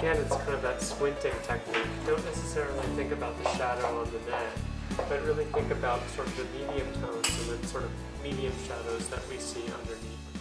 again, it's kind of that squinting technique. Don't necessarily think about the shadow on the net, but really think about sort of the medium tones and then sort of medium shadows that we see underneath.